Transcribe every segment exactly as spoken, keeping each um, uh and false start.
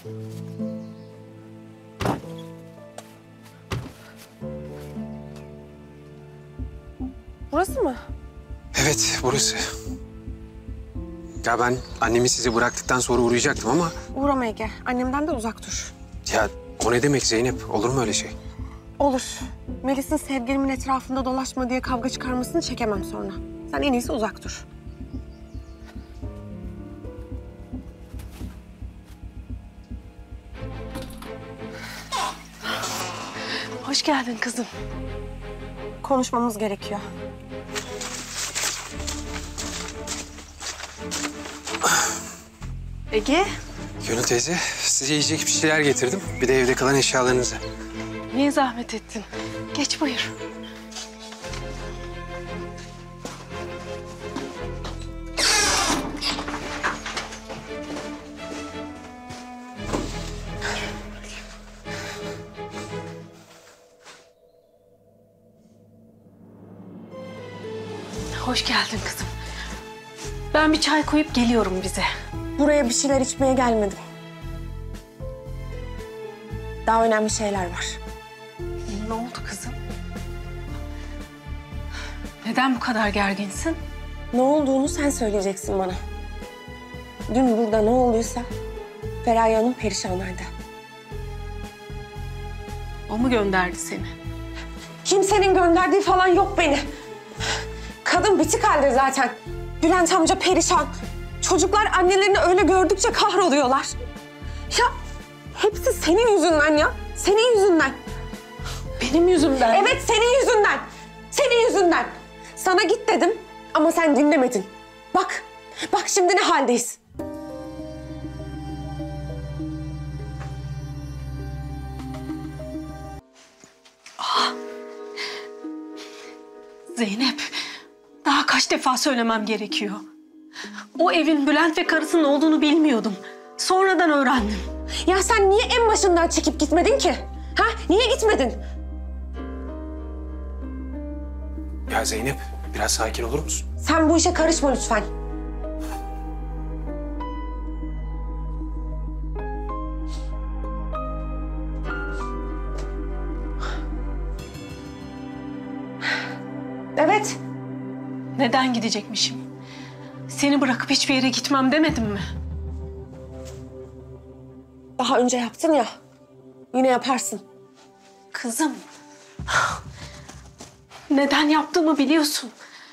Burası mı? Evet, burası. Ya ben annemi size bıraktıktan sonra uğrayacaktım ama... Uğrama Ege. Annemden de uzak dur. Ya o ne demek Zeynep? Olur mu öyle şey? Olur. Melis'in sevgilimin etrafında dolaşma diye kavga çıkarmasını çekemem sonra. Sen en iyisi uzak dur. Hoş geldin kızım. Konuşmamız gerekiyor. Ege, Gönül teyze, size yiyecek bir şeyler getirdim. Bir de evde kalan eşyalarınızı. niye zahmet ettin? Geç buyur. Hoş geldin kızım. Ben bir çay koyup geliyorum bize. Buraya bir şeyler içmeye gelmedim. Daha önemli şeyler var. Ne oldu kızım? Neden bu kadar gerginsin? Ne olduğunu sen söyleyeceksin bana. Dün burada ne olduysa Feraye Hanım perişan halde. O mu gönderdi seni? Kimsenin gönderdiği falan yok beni. Kadın bitik halde zaten. Bülent amca perişan. Çocuklar annelerini öyle gördükçe kahroluyorlar. Ya hepsi senin yüzünden ya. Senin yüzünden. Benim yüzümden. Evet senin yüzünden. Senin yüzünden. Sana git dedim ama sen dinlemedin. Bak, bak şimdi ne haldeyiz. Zeynep, daha kaç defa söylemem gerekiyor. O evin Bülent ve karısının olduğunu bilmiyordum. Sonradan öğrendim. Ya sen niye en başından çekip gitmedin ki? Ha? Niye gitmedin? Ya Zeynep, biraz sakin olur musun? Sen bu işe karışma lütfen. Evet. Neden gidecekmişim? Seni bırakıp hiçbir yere gitmem demedim mi? Daha önce yaptın ya. Yine yaparsın. Kızım, neden yaptığımı biliyorsun.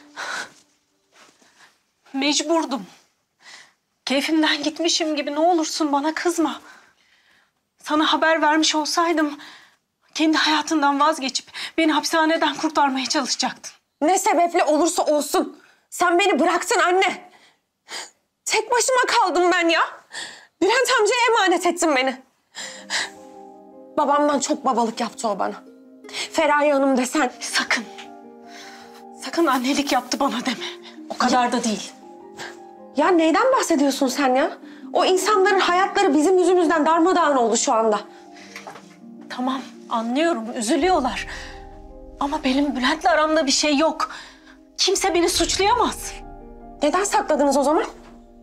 Mecburdum. Keyfimden gitmişim gibi ne olursun bana kızma. Sana haber vermiş olsaydım kendi hayatından vazgeçip beni hapishaneden kurtarmaya çalışacaktın. Ne sebeple olursa olsun. Sen beni bıraktın anne. Tek başıma kaldım ben ya. Bülent amcaya emanet ettin beni. Babamdan çok babalık yaptı o bana. Feraye Hanım desen. Sakın. Sakın annelik yaptı bana deme. O kadar da değil. Ya neyden bahsediyorsun sen ya? O insanların hayatları bizim yüzümüzden darmadağın oldu şu anda. Tamam, anlıyorum. Üzülüyorlar. Ama benim Bülent'le aramda bir şey yok. Kimse beni suçlayamaz. Neden sakladınız o zaman?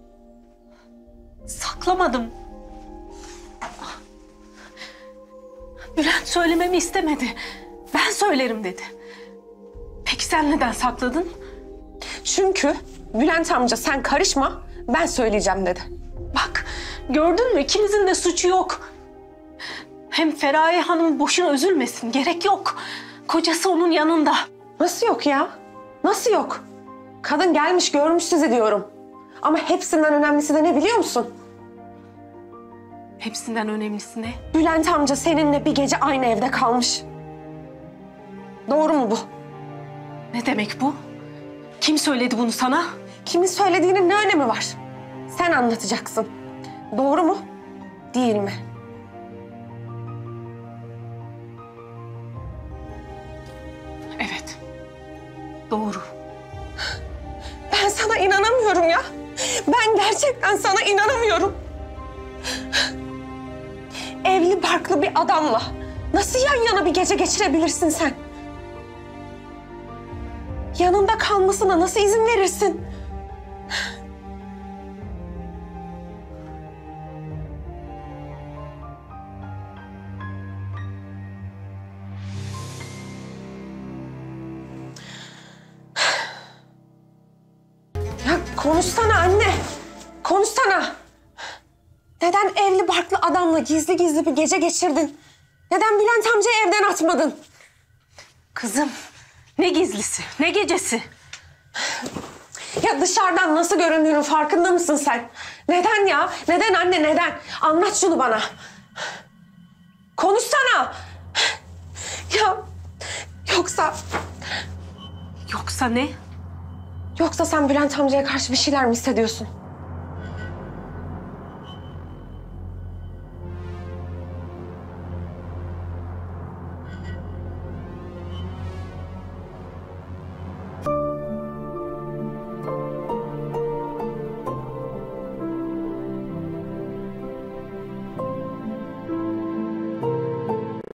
Saklamadım. Bülent söylememi istemedi. Ben söylerim dedi. Peki sen neden sakladın? Çünkü Bülent amca sen karışma, ben söyleyeceğim dedi. Bak, gördün mü? İkimizin de suçu yok. Hem Feraye Hanım boşuna üzülmesin. Gerek yok. Kocası onun yanında. Nasıl yok ya? Nasıl yok? Kadın gelmiş görmüş sizi diyorum. Ama hepsinden önemlisi de ne biliyor musun? Hepsinden önemlisi ne? Bülent amca seninle bir gece aynı evde kalmış. Doğru mu bu? Ne demek bu? Kim söyledi bunu sana? Kimin söylediğinin ne önemi var? Sen anlatacaksın. Doğru mu? Değil mi? Evet. Doğru. Ben sana inanamıyorum ya. Ben gerçekten sana inanamıyorum. Evli barklı bir adamla nasıl yan yana bir gece geçirebilirsin sen? Yanında kalmasına nasıl izin verirsin? Ya konuşsana anne. Konuşsana. Neden evli barklı adamla gizli gizli bir gece geçirdin? Neden Bülent amcayı evden atmadın? Kızım, ne gizlisi, ne gecesi? Ya dışarıdan nasıl göründüğünün farkında mısın sen? Neden ya? Neden anne neden? Anlat şunu bana. Konuşsana. Ya yoksa... Yoksa ne? Yoksa sen Bülent amcaya karşı bir şeyler mi hissediyorsun?